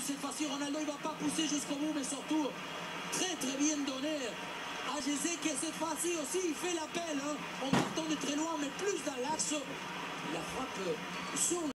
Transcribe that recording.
cette fois-ci, Ronaldo, il va pas pousser jusqu'au bout, mais surtout, très très bien donné. Ah, je sais que cette fois-ci aussi, il fait l'appel, hein, en partant de très loin, mais plus dans l'axe. La frappe sur